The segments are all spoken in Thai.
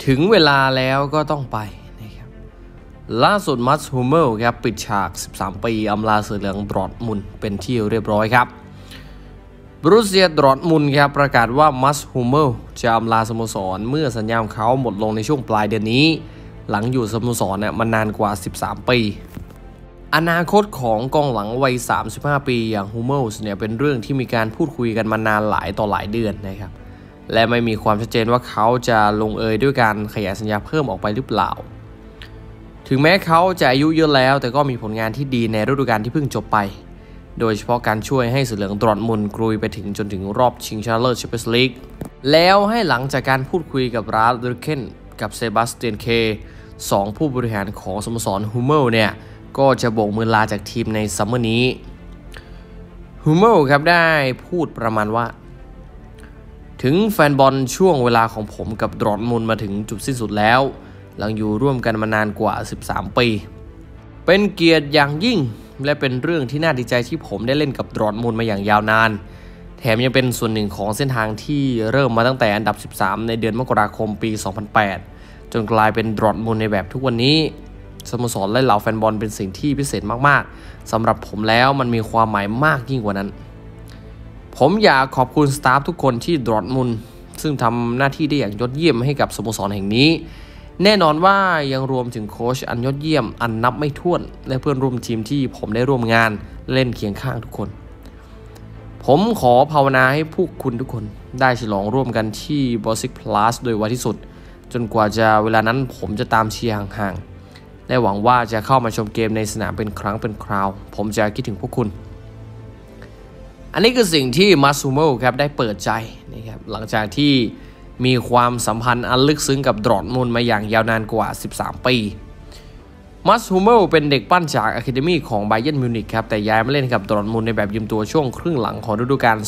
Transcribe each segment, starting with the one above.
ถึงเวลาแล้วก็ต้องไปนะครับล่าสุดมัตส์ ฮูเมลครับปิดฉาก13ปีอำลาเสือเหลืองดอร์ทมุนด์เป็นที่เรียบร้อยครับบรูเซียดอร์ทมุนด์ครับประกาศว่ามัตส์ ฮูเมลจะอำลาสโมสรเมื่อสัญญาของเขาหมดลงในช่วงปลายเดือนนี้หลังอยู่สโมสรมานานกว่า13ปีอนาคตของกองหลังวัย35ปีอย่าง ฮูเมลเนี่ยเป็นเรื่องที่มีการพูดคุยกันมานานหลายต่อหลายเดือนนะครับและไม่มีความชัดเจนว่าเขาจะลงเอยด้วยการขยายสัญญาเพิ่มออกไปหรือเปล่าถึงแม้เขาจะอายุเยอะแล้วแต่ก็มีผลงานที่ดีในฤดูกาลที่เพิ่งจบไปโดยเฉพาะการช่วยให้เสือเหลืองดอร์ทมุนด์กลุยไปจนถึงรอบชิงชนะเลิศแชมเปี้ยนส์ลีกแล้วให้หลังจากการพูดคุยกับราฟ ริเคนกับเซบาสเตียนเค2ผู้บริหารของสโมสร ฮูเมลเนี่ยก็จะโบกมือลาจากทีมในซัมเมอร์นี้ ฮูเมลครับได้พูดประมาณว่าถึงแฟนบอลช่วงเวลาของผมกับดอร์ทมุนด์มาถึงจุดสิ้นสุดแล้วหลังอยู่ร่วมกันมานานกว่า13ปีเป็นเกียรติอย่างยิ่งและเป็นเรื่องที่น่าดีใจที่ผมได้เล่นกับดอร์ทมุนด์มาอย่างยาวนานแถมยังเป็นส่วนหนึ่งของเส้นทางที่เริ่มมาตั้งแต่อันดับ13ในเดือนมกราคมปี2008จนกลายเป็นดอร์ทมุนด์ในแบบทุกวันนี้สโมสรและเหล่าแฟนบอลเป็นสิ่งที่พิเศษมากๆสำหรับผมแล้วมันมีความหมายมากยิ่งกว่านั้นผมอยากขอบคุณสตาฟทุกคนที่ดอร์ทมุนด์ซึ่งทำหน้าที่ได้อย่างยอดเยี่ยมให้กับสโมสรแห่งนี้แน่นอนว่ายังรวมถึงโค้ชอันยอดเยี่ยมอันนับไม่ถ้วนและเพื่อนร่วมทีมที่ผมได้ร่วมงานเล่นเคียงข้างทุกคนผมขอภาวนาให้พวกคุณทุกคนได้ฉลองร่วมกันที่บอสซิกพลัสโดยไวที่สุดจนกว่าจะเวลานั้นผมจะตามเชียร์ห่างๆและหวังว่าจะเข้ามาชมเกมในสนามเป็นครั้งเป็นคราวผมจะคิดถึงพวกคุณอันนี้คือสิ่งที่มัตส์ ฮูเมลครับได้เปิดใจนะครับหลังจากที่มีความสัมพันธ์อันลึกซึ้งกับดอร์ทมุนด์มาอย่างยาวนานกว่า13ปีมัตส์ ฮูเมลเป็นเด็กปั้นจากอะคาเดมีของไบเยิร์นมิวนิกครับแต่ย้ายมาเล่นกับดอร์ทมุนด์ในแบบยืมตัวช่วงครึ่งหลังของฤดูกาล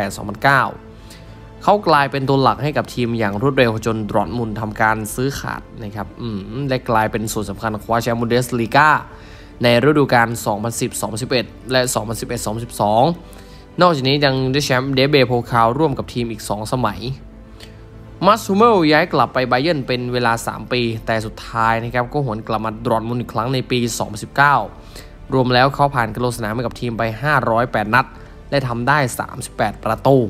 2008-2009 เขากลายเป็นตัวหลักให้กับทีมอย่างรวดเร็วจนดอร์ทมุนด์ทำการซื้อขาดนะครับและกลายเป็นส่วนสำคัญคว้าแชมป์บุนเดสลีกาในฤดูกาล 2010-2011 และ 2011-2012 นอกจากนี้ยังได้แชมป์เดเบโพคาลร่วมกับทีมอีก2สมัยมัตส์ ฮูเมลย้ายกลับไปไบเยิร์นเป็นเวลา3ปีแต่สุดท้ายนะครับก็หวนกลับมาดอร์ทมุนด์อีกครั้งในปี 2019 รวมแล้วเขาผ่านการลงสนามให้กับทีมไป508นัดและทำได้38ประตู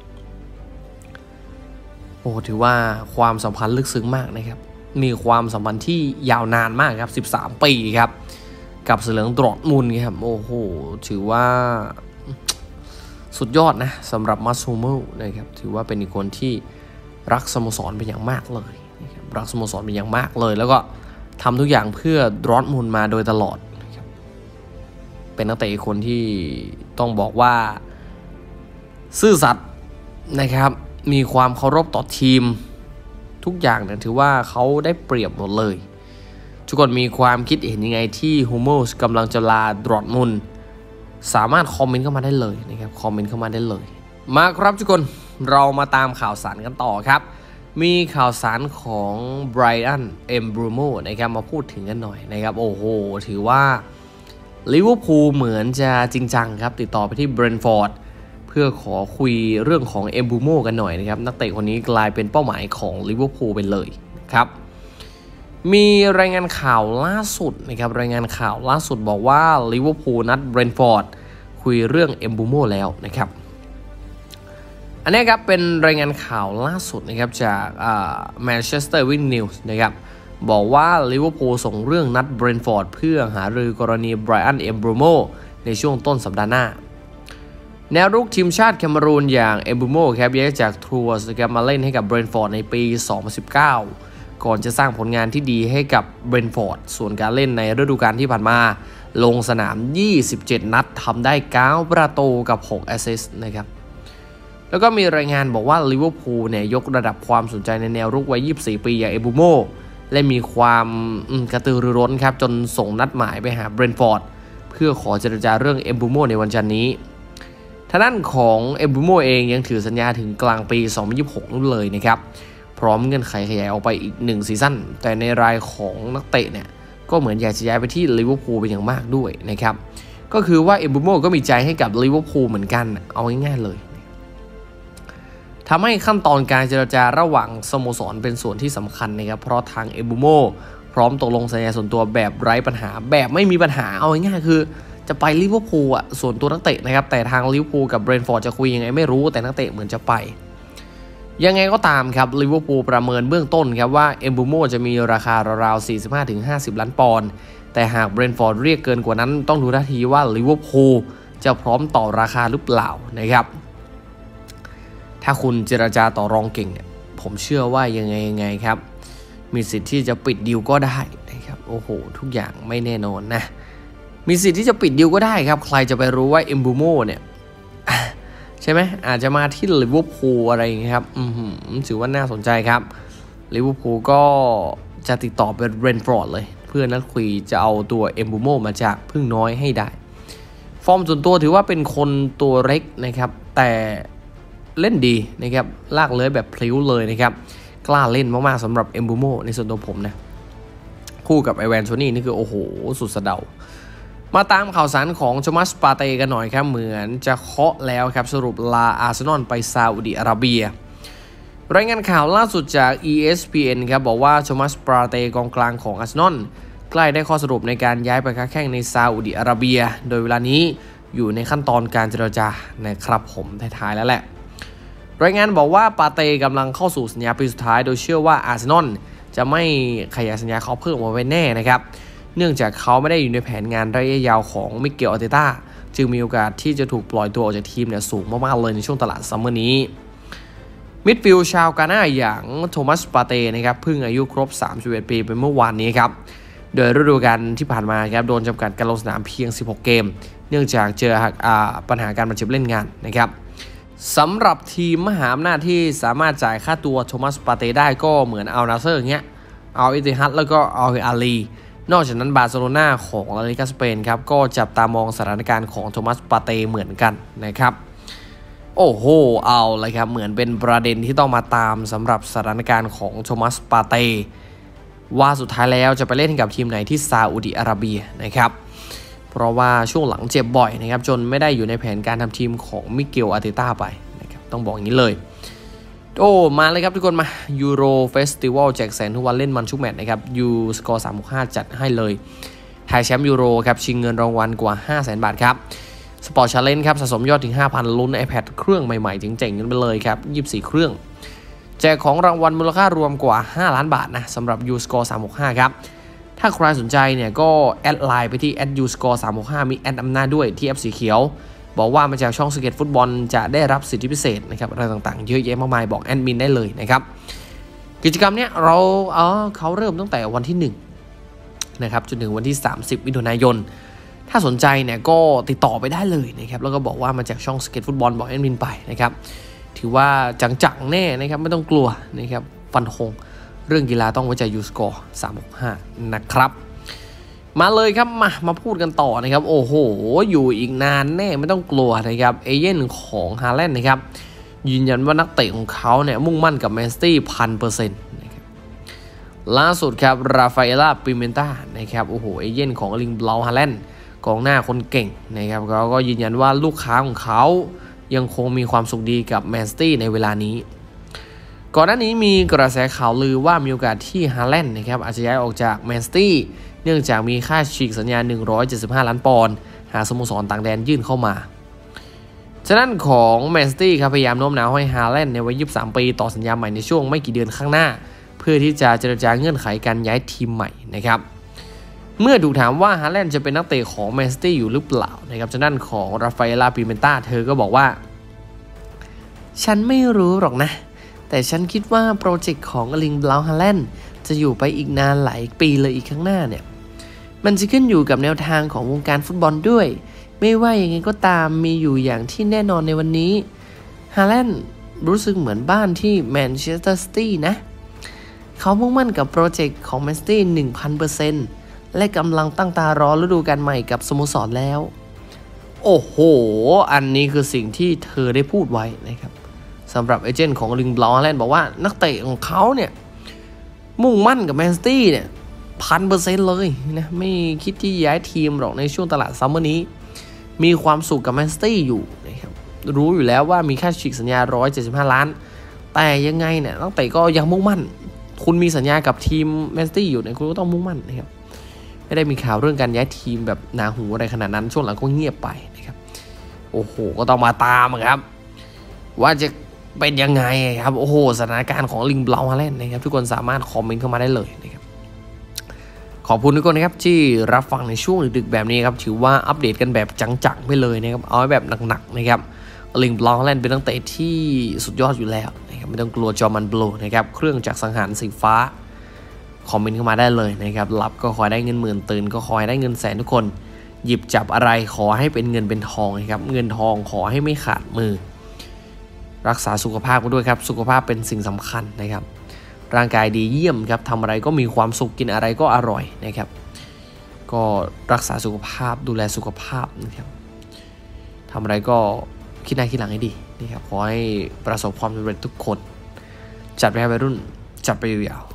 โอ้ถือว่าความสัมพันธ์ลึกซึ้งมากนะครับมีความสัมพันธ์ที่ยาวนานมากครับ13ปีครับกับเสือเหลืองดอร์ทมุนด์ครับโอ้โหถือว่าสุดยอดนะสำหรับมัตส์ ฮูเมลนะครับถือว่าเป็นอีกคนที่รักสโมสรเป็นอย่างมากเลยนะครับรักสโมสรเป็นอย่างมากเลยแล้วก็ทำทุกอย่างเพื่อดอร์ทมุนด์มาโดยตลอดนะครับเป็นนักเตะอีกคนที่ต้องบอกว่าซื่อสัตย์นะครับมีความเคารพต่อทีมทุกอย่างเนี่ยถือว่าเขาได้เปรียบหมดเลยทุกคนมีความคิดเห็นยังไงที่ ฮูเมลกำลังจะลาดอร์ทมุนด์สามารถคอมเมนต์เข้ามาได้เลยนะครับคอมเมนต์เข้ามาได้เลยมาครับทุกคนเรามาตามข่าวสารกันต่อครับมีข่าวสารของไบรอัน เอมบรูโมนะครับมาพูดถึงกันหน่อยนะครับโอ้โหถือว่าลิเวอร์พูลเหมือนจะจริงจังครับติดต่อไปที่เบรนท์ฟอร์ดเพื่อขอคุยเรื่องของเอมบรูโมกันหน่อยนะครับนักเตะคนนี้กลายเป็นเป้าหมายของลิเวอร์พูลไปเลยครับมีรายงานข่าวล่าสุดนะครับรายงานข่าวล่าสุดบอกว่าลิเวอร์พูลนัดเบรนท์ฟอร์ดคุยเรื่องเอมบรูโมแล้วนะครับอันนี้ครับเป็นรายงานข่าวล่าสุดนะครับจากแมนเชสเตอร์วินนิวส์นะครับบอกว่าลิเวอร์พูลส่งเรื่องนัดเบรนท์ฟอร์ดเพื่อหารือกรณีไบรอัน เอมบรูโมในช่วงต้นสัปดาห์หน้าแนวรุกทีมชาติแคเมรูนอย่างเอมบรูโมครับย้ายจากทรูสนะครับมาเล่นให้กับเบรนท์ฟอร์ดในปี 2019 ก่อนจะสร้างผลงานที่ดีให้กับเบรนท์ฟอร์ดส่วนการเล่นในฤดูกาลที่ผ่านมาลงสนาม27นัดทำได้9ประตูกับ6แอสซิสต์นะครับแล้วก็มีรายงานบอกว่าลิเวอร์พูลเนี่ยยกระดับความสนใจในแนวรุกวัย24ปีอย่างเอมบรูโมและมีความกระตือรือร้นครับจนส่งนัดหมายไปหาเบรนท์ฟอร์ดเพื่อขอเจรจาเรื่องเอมบรูโมในวันจันทร์นี้ทางด้านของเอมบรูโมเองยังถือสัญญาถึงกลางปี2026นู่นเลยนะครับพร้อมเงื่อนไขขยายออกไปอีก1ซีซั่นแต่ในรายของนักเตะเนี่ยก็เหมือนอยากจะย้ายไปที่ลิเวอร์พูลเป็นอย่างมากด้วยนะครับก็คือว่าเอมบรูโมก็มีใจให้กับลิเวอร์พูลเหมือนกันเอาง่ายๆเลยททำให้ขั้นตอนการเจรจาระหว่างสโมสรเป็นส่วนที่สำคัญนะครับเพราะทางเอมบูโมพร้อมตกลงสัญญาส่วนตัวแบบไร้ปัญหาแบบไม่มีปัญหาเอาง่ายๆคือจะไปลิเวอร์พูลส่วนตัวนักเตะนะครับแต่ทางลิเวอร์พูลกับเบรนท์ฟอร์ดจะคุยยังไงไม่รู้แต่นักเตะเหมือนจะไปยังไงก็ตามครับลิเวอร์พูลประเมินเบื้องต้นครับว่าเอมบูโมจะมีราคาราวๆ 45-50 ล้านปอนด์แต่หากเบรนท์ฟอร์ดเรียกเกินกว่านั้นต้องดูท่าทีว่าลิเวอร์พูลจะพร้อมต่อราคาหรือเปล่านะครับถ้าคุณเจรจาต่อรองเก่งเนี่ยผมเชื่อว่ายังไงครับมีสิทธิ์ที่จะปิดดีลก็ได้นะครับโอ้โหทุกอย่างไม่แน่นอนนะมีสิทธิ์ที่จะปิดดีลก็ได้ครับใครจะไปรู้ว่าเอมบูโมเนี่ยใช่ไหมอาจจะมาที่ลิเวอร์พูลอะไรอย่างเงี้ยครับถือว่าน่าสนใจครับลิเวอร์พูลก็จะติดต่อเป็นเบรนท์ฟอร์ดเลยเพื่อนัดคุยจะเอาตัวเอมบูโมมาจากพึ่งน้อยให้ได้ฟอร์มส่วนตัวถือว่าเป็นคนตัวเล็กนะครับแต่เล่นดีนะครับลากเลยแบบพลิ้วเลยนะครับกล้าเล่นมากๆสำหรับเอมบูโมในส่วนตัวผมนะคู่กับไอแวนโทนี่นี่คือโอ้โหสุดสะเดามาตามข่าวสารของโทมัสปาเต้กันหน่อยครับเหมือนจะเคาะแล้วครับสรุปลาอาร์เซนอลไปซาอุดิอาระเบียรายงานข่าวล่าสุดจาก ESPN ครับบอกว่าโทมัสปาเต้กองกลางของอาร์เซนอลใกล้ได้ข้อสรุปในการย้ายไปค้าแข่งในซาอุดิอาระเบียโดยเวลานี้อยู่ในขั้นตอนการเจรจานะครับผมท้ายๆแล้วแหละรายงานบอกว่าปาเต้กำลังเข้าสู่สัญญาปีสุดท้ายโดยเชื่อว่าอาร์เซนอลจะไม่ขยายสัญญาเขาเพิ่มมาไว้แน่นะครับเนื่องจากเขาไม่ได้อยู่ในแผนงานระยะยาวของมิเกลอาร์เตต้าจึงมีโอกาสที่จะถูกปล่อยตัวออกจากทีมเนี่ยสูงมากๆเลยในช่วงตลาดซัมเมอร์นี้มิดฟิลด์ชาวกาน่าอย่างโทมัสปาเต้นะครับเพิ่งอายุครบ31ปีเป็นเมื่อวานนี้ครับโดยฤดูกาลที่ผ่านมาครับโดนจำกัดการลงสนามเพียง16เกมเนื่องจากเจอปัญหาการบาดเจ็บเล่นงานนะครับสำหรับทีมมหาอำนาจที่สามารถจ่ายค่าตัวโทมัสปาเต้ได้ก็เหมือนอัลนาเซอร์เงี้ยอัลอิติฮัดแล้วก็อัลอาลีนอกจากนั้นบาร์เซโลนาของลาลิกาสเปนครับก็จับตามองสถานการณ์ของโทมัสปาเต้เหมือนกันนะครับโอ้โหเอาเลยครับเหมือนเป็นประเด็นที่ต้องมาตามสำหรับสถานการณ์ของโทมัสปาเต้ว่าสุดท้ายแล้วจะไปเล่นกับทีมไหนที่ซาอุดิอาระเบียนะครับเพราะว่าช่วงหลังเจ็บบ่อยนะครับจนไม่ได้อยู่ในแผนการทำทีมของมิเกลอาร์เตต้าไปนะครับต้องบอกอย่างนี้เลยโอ้มาเลยครับทุกคนมายูโรเฟสติวัลแจกแสนทุกวันเล่นมันทุกแมตช์นะครับยูสกอร์365จัดให้เลยไทยแชมป์ยูโรครับชิงเงินรางวัลกว่า 500,000 บาทครับสปอร์ตชาเลนจ์ครับสะสมยอดถึง 5,000 ลุ้น iPad เครื่องใหม่ๆเจ๋งๆกันไปเลยครับ24เครื่องแจกของรางวัลมูลค่ารวมกว่า5ล้านบาทนะสำหรับยูสกอร์365ครับถ้าใครสนใจเนี่ยก็แอดไลน์ไปที่ยูสกอร์365มีแอดอำนาจด้วยที่แอปสีเขียวบอกว่ามาจากช่องสเก็ตฟุตบอลจะได้รับสิทธิพิเศษนะครับอะไรต่างๆเยอะแยะมากมายบอกแอดมินได้เลยนะครับกิจกรรมเนี้ยเขาเริ่มตั้งแต่วันที่1นะครับจนถึงวันที่30มิถุนายนถ้าสนใจเนี่ยก็ติดต่อไปได้เลยนะครับแล้วก็บอกว่ามาจากช่องสเก็ตฟุตบอลบอกแอดมินไปนะครับถือว่าจังๆแน่นะครับไม่ต้องกลัวนะครับฟันธงเรื่องกีฬาต้องไว้ใจยูสกอร์365นะครับมาเลยครับมาพูดกันต่อนะครับโอ้โหอยู่อีกนานแน่ไม่ต้องกลัวนะครับเอเย่นของฮาแลนด์นะครับยืนยันว่านักเตะของเขาเนี่ยมุ่งมั่นกับแมนซิตี้ 1,000% นะครับล่าสุดครับราฟาเอล่าปิเมนต้านะครับโอ้โหเอเย่นของลิงบลาวฮาแลนด์กองหน้าคนเก่งนะครับเขาก็ยืนยันว่าลูกค้าของเขายังคงมีความสุขดีกับแมนซิตี้ในเวลานี้ก่อนหน้านี้มีกระแสข่าวลือว่ามีโอกาสที่ฮาแลนด์นะครับอาจจะย้ายออกจากแมนซิตี้เนื่องจากมีค่าฉีกสัญญา175 ล้านปอนด์หากสโมสรต่างแดนยื่นเข้ามาฉะนั้นของแมนซิตี้ครับพยายามโน้มน้าวให้ฮาแลนด์ในวัย23 ปีต่อสัญญาใหม่ในช่วงไม่กี่เดือนข้างหน้าเพื่อที่จะเจรจาเงื่อนไขการย้ายทีมใหม่นะครับเมื่อถูกถามว่าฮาแลนด์จะเป็นนักเตะของแมนซิตี้อยู่หรือเปล่านะครับฉะนั้นของราฟาเอล่าปิเมนต้าเธอก็บอกว่าฉันไม่รู้หรอกนะแต่ฉันคิดว่าโปรเจกต์ของลิงบลาวฮาแลนด์จะอยู่ไปอีกนานหลายปีเลยอีกข้างหน้าเนี่ยมันจะขึ้นอยู่กับแนวทางของวงการฟุตบอลด้วยไม่ว่าอย่างไงก็ตามมีอยู่อย่างที่แน่นอนในวันนี้ฮาแลนด์รู้สึกเหมือนบ้านที่แมนเชสเตอร์ซิตี้นะเขามุ่งมั่นกับโปรเจกต์ของแมนซิตี้ 1,000% และกำลังตั้งตารอฤดูกาลใหม่กับสโมสรแล้วโอ้โหอันนี้คือสิ่งที่เธอได้พูดไว้นะครับสำหรับเอเจนต์ของลิงบลาวฮาแลนด์บอกว่านักเตะของเขาเนี่ยมุ่งมั่นกับแมนซิตี้เนี่ย 1,000% เลยนะไม่คิดที่ย้ายทีมหรอกในช่วงตลาดซัมเมอร์นี้มีความสุขกับแมนซิตี้อยู่นะครับรู้อยู่แล้วว่ามีค่าฉีกสัญญา175 ล้านแต่ยังไงเนี่ยนักเตะก็ยังมุ่งมั่นคุณมีสัญญากับทีมแมนซิตี้อยู่เนี่ยคุณก็ต้องมุ่งมั่นนะครับไม่ได้มีข่าวเรื่องการย้ายทีมแบบหนาหูอะไรขนาดนั้นช่วงหลังก็เงียบไปนะครับโอ้โหก็ต้องมาตามครับว่าจะเป็นยังไงครับโอ้โหสถานการณ์ของลิงบลาวฮาแลนด์นะครับทุกคนสามารถคอมเมนต์เข้ามาได้เลยนะครับขอบคุณทุกคนนะครับที่รับฟังในช่วงดึกๆแบบนี้ครับถือว่าอัปเดตกันแบบจังๆไปเลยนะครับเอาไว้แบบหนักๆนะครับลิงบลาวฮาแลนด์เป็นนักเตะที่สุดยอดอยู่แล้วนะครับไม่ต้องกลัวจอมันโบลนะครับเครื่องจักรสังหารสีฟ้าคอมเมนต์เข้ามาได้เลยนะครับรับก็ขอได้เงินหมื่นตื่นก็ขอให้ได้เงินแสนทุกคนหยิบจับอะไรขอให้เป็นเงินเป็นทองนะครับเงินทองขอให้ไม่ขาดมือรักษาสุขภาพกันด้วยครับสุขภาพเป็นสิ่งสำคัญนะครับร่างกายดีเยี่ยมครับทำอะไรก็มีความสุขกินอะไรก็อร่อยนะครับก็รักษาสุขภาพดูแลสุขภาพนะครับทำอะไรก็คิดหน้าคิดหลังให้ดีนะครับขอให้ประสบความสำเร็จทุกคนจัดไปให้วัยรุ่นจัดไปยาว